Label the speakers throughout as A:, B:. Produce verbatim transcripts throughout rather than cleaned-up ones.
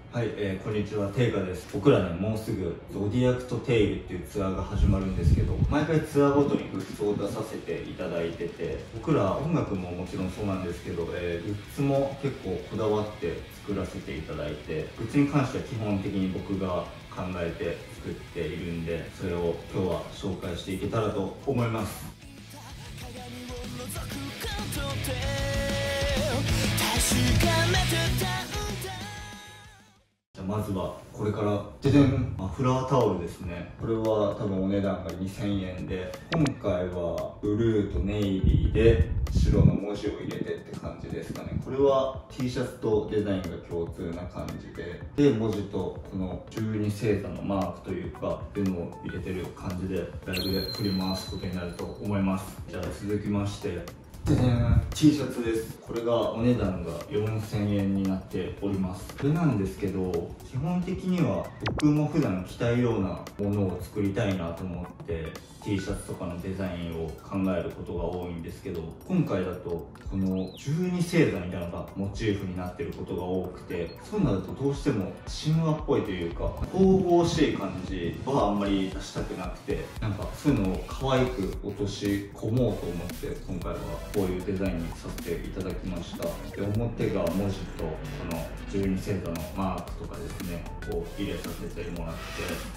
A: はい、えー、こんにちは、テイカです。僕らね、もうすぐゾディアクトテイルっていうツアーが始まるんですけど、毎回ツアーごとにグッズを出させていただいてて、僕ら音楽ももちろんそうなんですけど、えー、グッズも結構こだわって作らせていただいて、グッズに関しては基本的に僕が考えて作っているんで、それを今日は紹介していけたらと思います。じゃあまずはこれからででんマフラータオルですね。これは多分お値段がにせんえんで、今回はブルーとネイビーで白の文字を入れてって感じですかね。これは T シャツとデザインが共通な感じで、で文字とこのじゅうに星座のマークというかっていうのを入れてる感じでライブで振り回すことになると思います。じゃあ続きまして、ででん T シャツです。これがお値段がよんせんえんになっております。これなんですけど、基本的には僕も普段着たいようなものを作りたいなと思って T シャツとかのデザインを考えることが多いんですけど、今回だとこのじゅうに星座みたいなのがモチーフになってることが多くて、そういうのだとどうしても神話っぽいというか神々しい感じはあんまり出したくなくて、なんかそういうのを可愛く落とし込もうと思って今回はこういうデザインにさせていただきました。で、表が文字とこのじゅうに星座のマークとかですねを入れさせてもらって、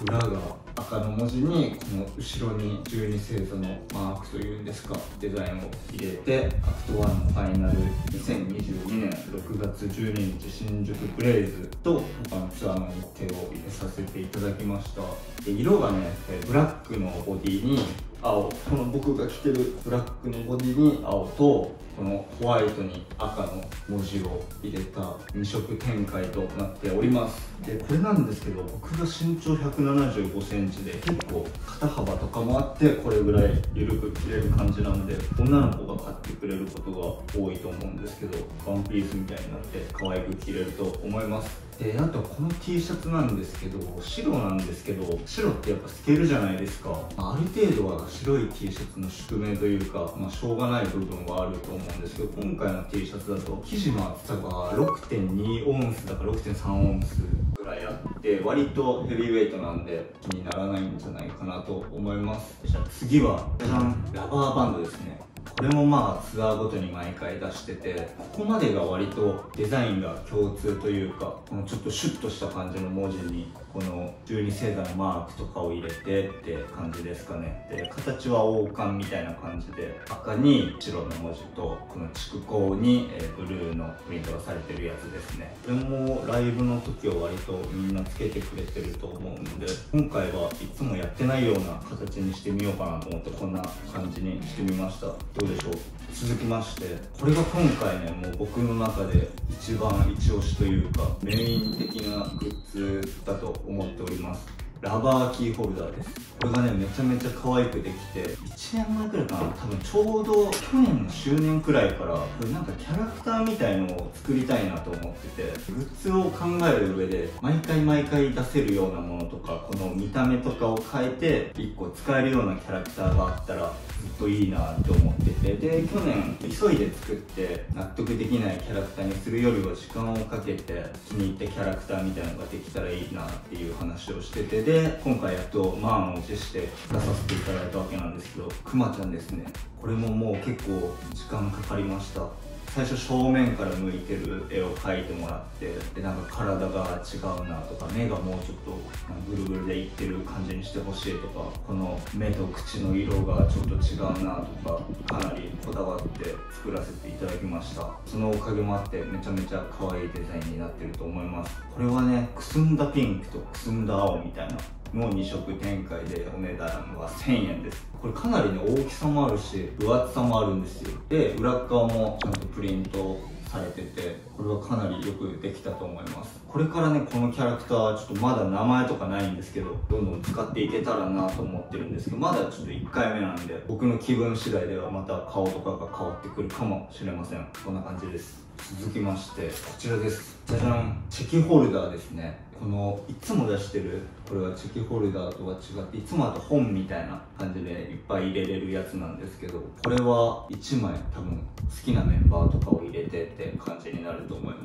A: 裏が赤の文字にこの後ろにじゅうに星座のマークというんですか、デザインを入れて、アクトワンのファイナルにせんにじゅうにねんろくがつじゅうににち新宿ブレイズと他のツアーの日程を入れさせていただきました。で、色がねブラックのボディに青、この僕が着てるブラックのボディに青とこのホワイトに赤の文字を入れたに色展開となっております。で、これなんですけど、僕が身長ひゃくななじゅうごセンチで結構肩幅とかもあって、これぐらい緩く着れる感じなので、女の子が買ってくれることが多いと思うんですけど、ワンピースみたいになって可愛く着れると思います。で、あとはこの T シャツなんですけど、白なんですけど、白ってやっぱ透けるじゃないですか。ある程度は白い T シャツの宿命というか、まあ、しょうがない部分はあると思うんですけど、今回の T シャツだと生地の厚さが ろくてんにオンスだから ろくてんさんオンスぐらいあって、割とヘビーウェイトなんで気にならないんじゃないかなと思います。じゃあ次はじゃじゃん、ラバーバンドですね。これもまあツアーごとに毎回出してて、ここまでが割とデザインが共通というか、このちょっとシュッとした感じの文字にこのじゅうに星座のマークとかを入れてって感じですかね。で、形は王冠みたいな感じで、赤に白の文字とこの蓄光にブルーのプリントがされてるやつですね。これもライブの時は割とみんなつけてくれてると思うんで、今回はいつもやってないような形にしてみようかなと思ってこんな感じにしてみました。どうでしょう。続きまして、これが今回ねもう僕の中で一番一押しというかメイン的なグッズだと思っております。ラバーキーホルダーです。これがねめちゃめちゃ可愛くできて、いちねんまえくらいかな、多分ちょうど去年の周年くらいからこれなんかキャラクターみたいのを作りたいなと思ってて、グッズを考える上で毎回毎回出せるようなものとか、この見た目とかを変えていっこ使えるようなキャラクターがあったらずっといいなって思ってて、で去年急いで作って納得できないキャラクターにするよりは時間をかけて気に入ったキャラクターみたいなのができたらいいなっていう話をしてて、で今回やっと満を持して出させていただいたわけなんですけど、くまちゃんですね。これももう結構時間かかりました。最初正面から向いてる絵を描いてもらって、でなんか体が違うなとか、目がもうちょっとぐるぐるでいってる感じにしてほしいとか、この目と口の色がちょっと違うなとか、かなりこだわって作らせていただきました。そのおかげもあってめちゃめちゃ可愛いデザインになってると思います。これはねくすんだピンクとくすんだ青みたいなのに色展開でお値段はせんえんです。これかなりね大きさもあるし分厚さもあるんですよ。で裏側もちゃんとプリントされてて、これはかなりよくできたと思います。これからねこのキャラクターちょっとまだ名前とかないんですけど、どんどん使っていけたらなと思ってるんですけど、まだちょっといっかいめなんで僕の気分次第ではまた顔とかが変わってくるかもしれません。こんな感じです。続きましてこちらです。じゃじゃん、チェキホルダーですね。このいつも出してるこれはチェキホルダーとは違って、いつもだと本みたいな感じでいっぱい入れれるやつなんですけど、これはいちまい多分好きなメンバーとかを入れてって感じになると思います。こ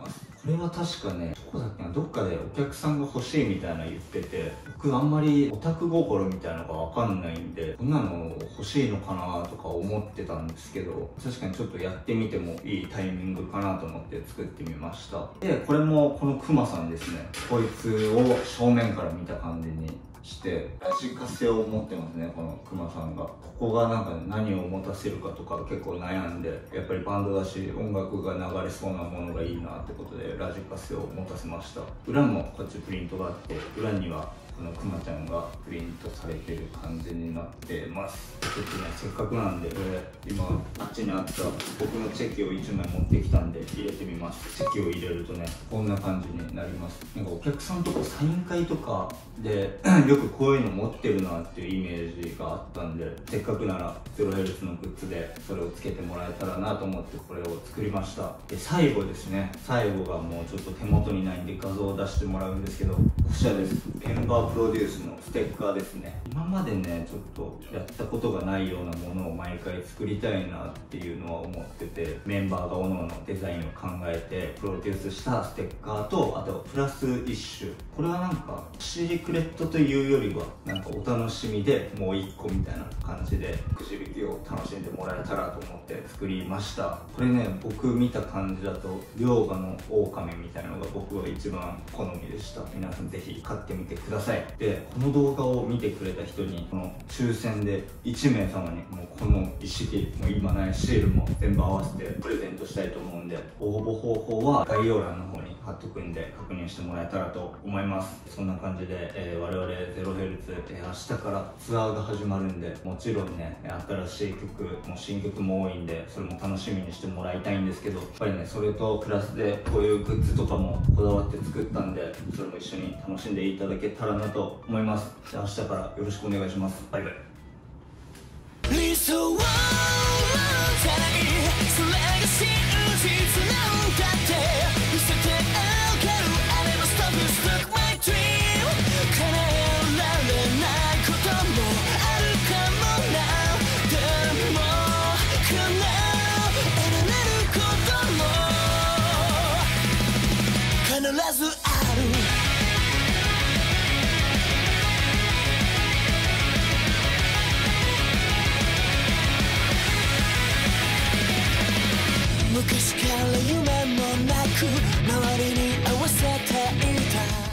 A: これは確かね、どこだっけな、どっかでお客さんが欲しいみたいな言ってて、僕あんまりオタク心みたいなのがわかんないんで、こんなの欲しいのかなとか思ってたんですけど、確かにちょっとやってみてもいいタイミングかなと思って作ってみました。で、これもこのクマさんですね。こいつを正面から見た感じにしてラジカセを持ってますね、このクマさんが。ここがなんか何を持たせるかとか結構悩んで、やっぱりバンドだし音楽が流れそうなものがいいなってことでラジカセを持たせました。裏もこっちプリントがあって、裏にはこのクマちゃんがプリントされてる感じになってます。ちょっとね、せっかくなんでこれ今あっちにあった僕のチェキをいちまい持ってきたんで入れてみます。チェキを入れるとね、こんな感じになります。なんかお客さんとかサイン会とかでよくこういうの持ってるなっていうイメージがあったんで、せっかくならゼロヘルツのグッズでそれをつけてもらえたらなと思ってこれを作りました。で、最後ですね、最後がもうちょっと手元にないんで画像を出してもらうんですけど、こちらです。メンバープロデュースのステッカーですね。今までね、ちょっとやったことがないようなものを毎回作りたいなっていうのは思ってて、メンバーが各々デザインを考えてプロデュースしたステッカーと、あとプラス一種、これはなんかシークレットというよりはなんかお楽しみでもう一個みたいな感じでくじ引きを楽しんでもらえたらと思って作りました。これね、僕見た感じだと龍河の狼みたいなのが僕は一番好みでした。皆さんぜひ買ってみてください。で、この動画を見てくれた人にこの抽選でいちめいさまにもうこの一式もう今ないシールも全部合わせてプレゼントしたいと思うんで、応募方法は概要欄の方に貼っとくんで確認してもらえたらと思います。そんな感じで、えー、我々ゼロヘルツ、えー、明日からツアーが始まるんで、もちろんね、新しい曲も新曲も多いんで、それも楽しみにしてもらいたいんですけど、やっぱりね、それとプラスでこういうグッズとかもこだわって作ったんで、それも一緒に楽しんでいただけたらなと思います。じゃあ明日からよろしくお願いします。バイバイ。理想を持たない、それが真実なんだって見せてあげる。あれば Stop Stuck My Dream 叶えられないこともあるかもな。でも叶えられることも必ずある。昔から夢もなく周りに合わせていた